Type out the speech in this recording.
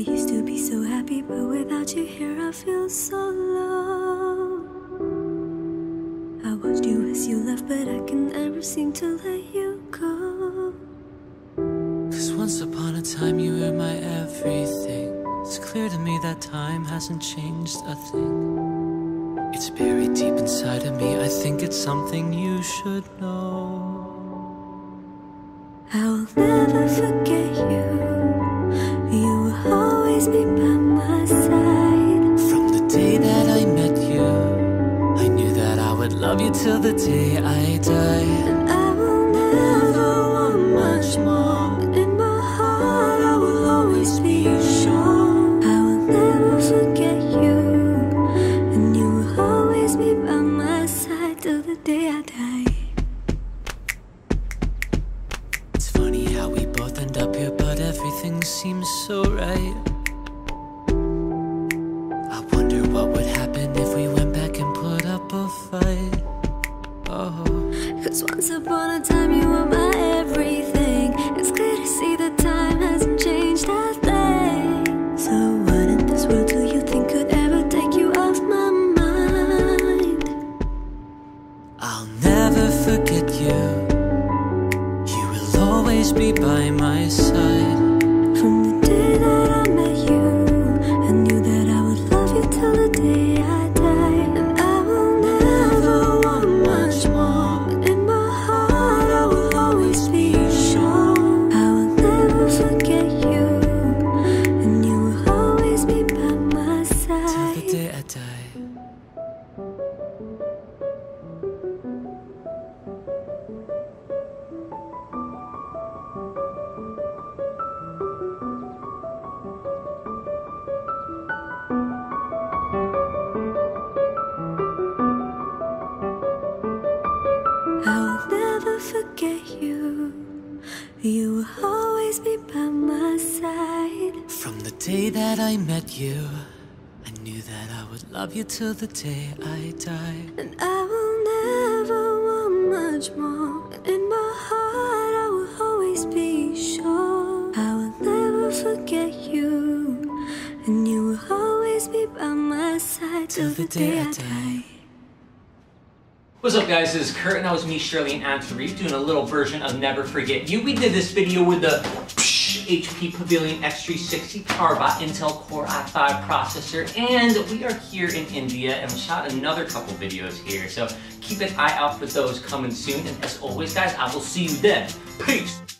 used to be so happy, but without you here I feel so low. I watched you as you left, but I can never seem to let you go. 'Cause once upon a time you were my everything. It's clear to me that time hasn't changed a thing. It's buried deep inside of me. I think it's something you should know. I will never forget you. You will always be by my side. From the day that I met you, I knew that I would love you till the day I die. And I will never want much more. In my heart I will always be sure. I will never forget you. And you will always be by my side till the day I die. It's funny how we both end up here, but everything seems so right. I wonder what would happen if we went back and put up a fight. Oh, 'Cause once upon a time you were my everything. It's clear to see that time hasn't changed a thing. So what in this world do you think could ever take you off my mind? I'll never forget you. You will always be by my side. From the day that I met you, I knew that I would love you till the day I die. And I will never want much more. In my heart I will always be sure. I will never forget you. And you will always be by my Till side. the day I die. I will never forget you. You will always be by my side. From the day that I met you, I knew that I would love you till the day I die. And I will never want much more. In my heart I will always be sure. I will never forget you. And you will always be by my side till the day I die. What's up guys, this is Kurt and that was me, Shirley, and Anthony doing a little version of Never Forget You. We did this video with the HP Pavilion X360 PowerBot Intel Core i5 processor, and we are here in India and we shot another couple videos here, so keep an eye out for those coming soon, and as always guys, I will see you then. Peace!